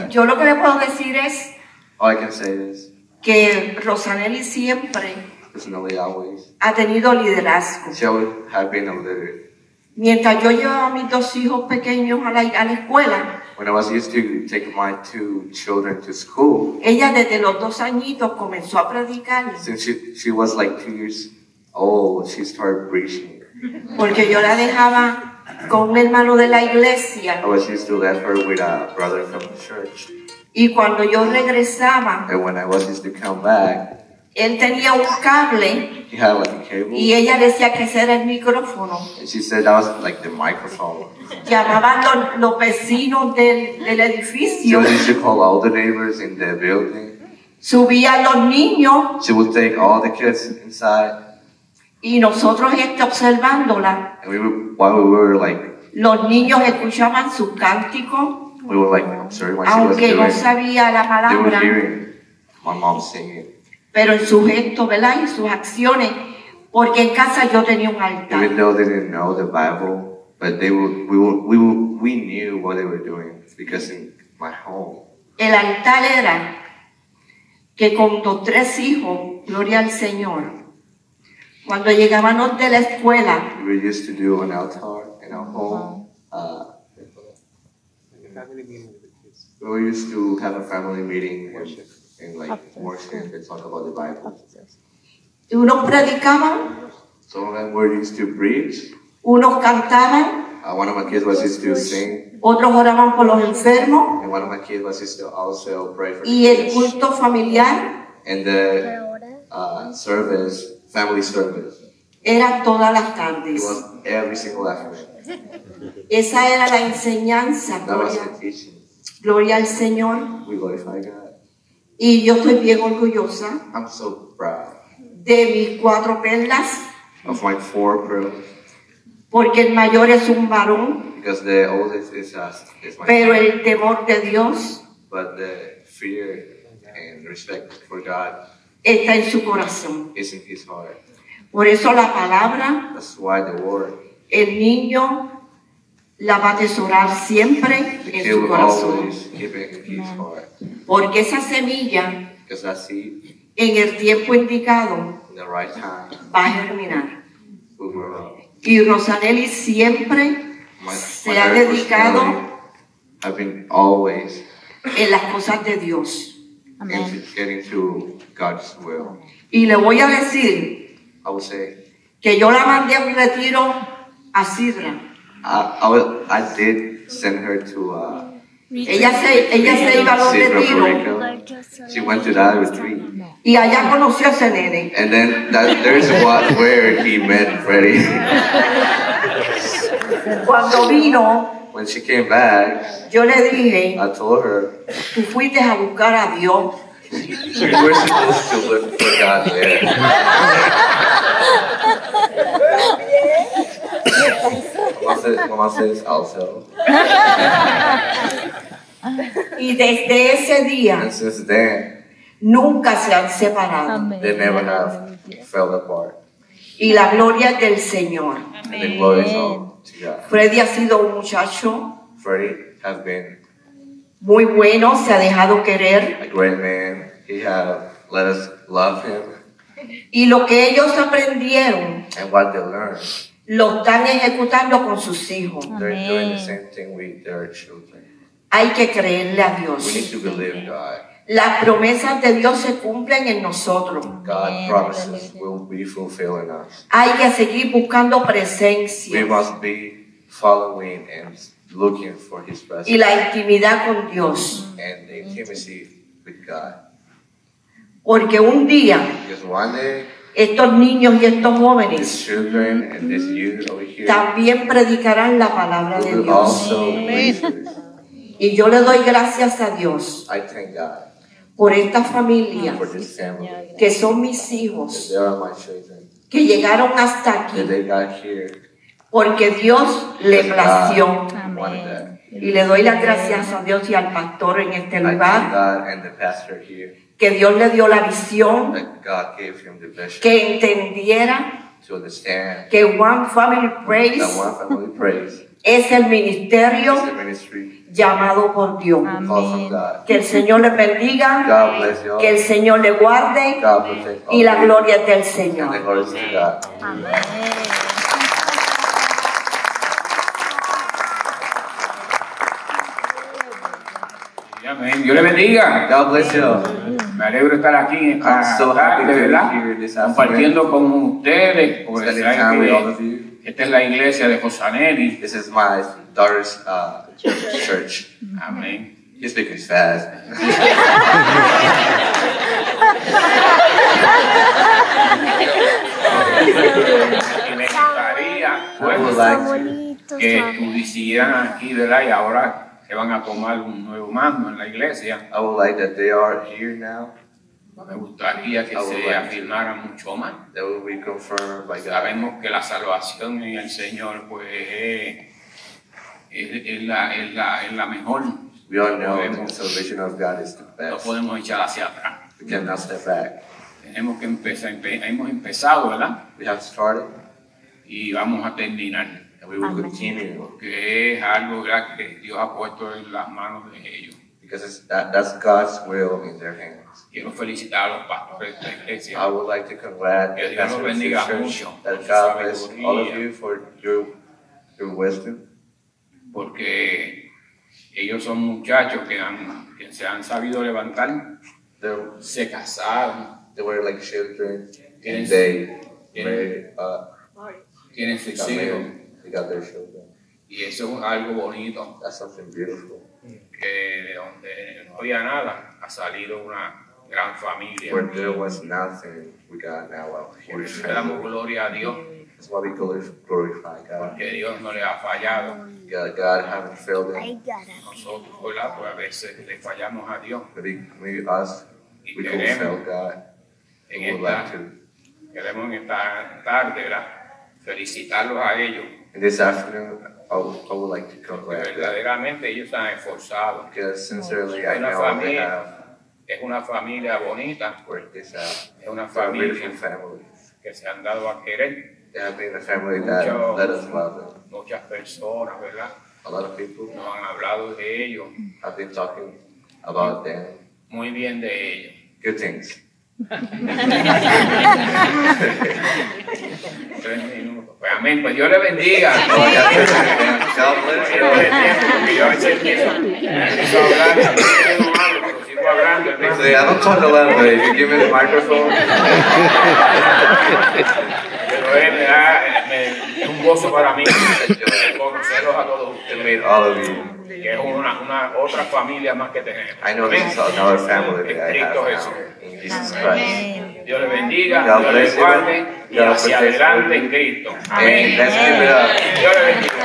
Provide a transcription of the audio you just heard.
that. Yo lo que le puedo decir es All I can say is, que Rosanelli siempre personally, always, ha tenido liderazgo. she always have been a leader. Mientras yo llevaba a mis dos hijos pequeños a la escuela, When I was used to take my 2 children to school, ella desde los 2 añitos comenzó a predicar, since she was like 2 years old, she started preaching. porque yo la dejaba con un hermano de la iglesia I was used to let her with a brother from the church. y cuando yo regresaba, And when I was used to come back, él tenía un cable he had like a cable. y ella decía que ese era el micrófono. And she said that was like the microphone. Llamaban los vecinos del She edificio, used to call all the neighbors in the building. subían los niños She would take all the kids inside. y nosotros observándola. And while we were like, Los niños escuchaban sus cánticos, we were like observing what she was aunque no doing. sabía la They were palabra, hearing my mom singing. pero en sus gestos, ¿verdad? Y sus acciones, porque en casa yo tenía un altar. Even though they didn't know the Bible, but we knew what they were doing because in my home, El altar era que con los 3 hijos, gloria al Señor, cuando llegábamos de la escuela, we were used to do an altar in our home. We were used to have a family meeting and like worship and talk about the Bible. y unos predicaban, Some of them were used to preach. unos cantaban, One of my kids was used to sing, otros oraban por los enfermos, and one of my kids was used to also pray for the y el kids. culto familiar And the family service, era todas las it tardes. was every single afternoon. Esa era la enseñanza, That was gloria, the teaching. gloria al Señor. We glorify God. Y yo estoy bien orgullosa I'm so proud de mis 4 perlas, of my 4 pearls porque el mayor es un varón, because the oldest is my pero son. el temor de Dios But the fear and respect for God está en su corazón. is in his heart. Por eso la palabra, That's why the word, el niño la va a atesorar siempre the en kid su will corazón. always keep it in his heart. Porque esa semilla, Because that seed, en el tiempo indicado, in the right time, va a germinar. will grow up. Y Rosanelli siempre se ha very dedicado personally, I've been always en las cosas de Dios. into getting to God's will. Y le voy a decir I would say, que yo la mandé a un retiro a Sidra. I did send her to Ella se iba a los Sidra, retiros Puerto Rico. She went to that retreat. y allá conoció a ese nene. And then there's one where he met Freddie. Cuando vino, When she came back, yo le dije, I told her, tú fuiste a buscar a Dios. we were supposed to look for God there. Mama says also. Y desde ese día And since then, nunca se han separado. they never have fell apart. Y la gloria es del Señor. And the glory is all to God. Freddy ha sido un muchacho Freddie has been muy bueno, se ha dejado querer. a great man. He have let us love him. Y lo que ellos aprendieron, And what they learned, lo están ejecutando con sus hijos. they're doing the same thing with their children. Hay que creerle a We need Dios. to believe God. Las promesas de Dios se cumplen en nosotros. God promises will be fulfilled in us. Hay que seguir buscando We presencia must be following and looking for His y presence la intimidad con Dios. and the intimacy with God. Porque un día Because one day, estos niños y estos these jóvenes children and this youth over here también predicarán la palabra de will Dios. also preach it. Y yo le doy gracias a Dios I thank God por esta familia for this family. que son mis That hijos, they are my children. que llegaron hasta That aquí they got here. porque Dios le because plació. God wanted that. Y le doy las gracias a Dios y al pastor en este I thank lugar, God and the pastor here que Dios le dio la visión, that God gave him the vision que entendiera to understand que One Family that Praise one family praise es el is ministerio the ministry llamado por Dios. called from God. Que el Señor le bendiga, God bless you all. que el Señor le guarde God protect all y la of you. gloria es del And the Señor. glory is to God. Amén. Dios le bendiga. God bless you all. Me alegro de estar aquí en esta I'm so happy tarde, to be ¿verdad? here this afternoon. Compartiendo con ustedes. Pues, Spending saben time with all que of you. esta es la iglesia de Josaneri. This is my daughter's church. Amén. You speak as fast. Y me gustaría I would pues, like que estuvieran aquí, ¿verdad? Y ahora se van a tomar un nuevo mando en la iglesia. I would like that they are here now. Me gustaría que se afirmara mucho más. That will be confirmed by God. Sabemos que la salvación en el Señor pues es la mejor. We all know that the salvation of God is the No best. podemos echar hacia atrás. We cannot step back. Tenemos que empezar, hemos empezado, ¿verdad? We have started Y vamos a terminar. and we will continue Porque es algo, ¿verdad?, que Dios ha puesto en las manos de ellos. because that's God's will in their hands. Quiero felicitar a los pastores de esta I iglesia. would like to congratulate Que Dios los Pastor bendiga Church, mucho that por su God bless sabiduría. all of you for your wisdom. Porque ellos son muchachos que se han sabido levantar, se casaron, They were like children Tienen- and they tienen- married, tienen got sus hijos. married, they got their children. Y eso es algo bonito, That's something beautiful. que de donde no había nada ha salido una gran familia. Where there was nothing, we got now a Por huge eso le damos family. gloria a Dios, That's why we glorify God. que Dios no le ha fallado. God haven't failed them. Nosotros, ¿verdad?, pues a veces le fallamos a Dios. Maybe us, Y we could fail queremos God. en We would like esta, to. queremos en esta tarde, ¿verdad?, felicitarlos a ellos, In this afternoon, I would like to porque congratulate them. verdaderamente ellos se han esforzado. Because sincerely, I Una know what they familia. have Es una familia bonita, worked this out. es una They're a beautiful familia family. que se han dado a querer. They have been a family that let us love them. Muchas personas, ¿verdad?, A lot of people nos han hablado de ellos, have been talking about them. muy bien de ellos. Good things. 3 minutos. Pues amén, pues Dios le bendiga. God bless you. Porque yo a veces empiezo a hablar, no hablo, pero sigo hablando. hermano. Actually, I don't talk a lot, but if you give me the microphone, Pero es un gozo para mí conocerlos a todos it ustedes, made all of you. que es una otra familia más que tenemos. I know this is another family that I have Cristo Jesús. now in Jesus Christ. Dios le bendiga, God Dios le bless you. guarde y God hacia protect you. adelante en Cristo. And let's give it up. Dios le bendiga.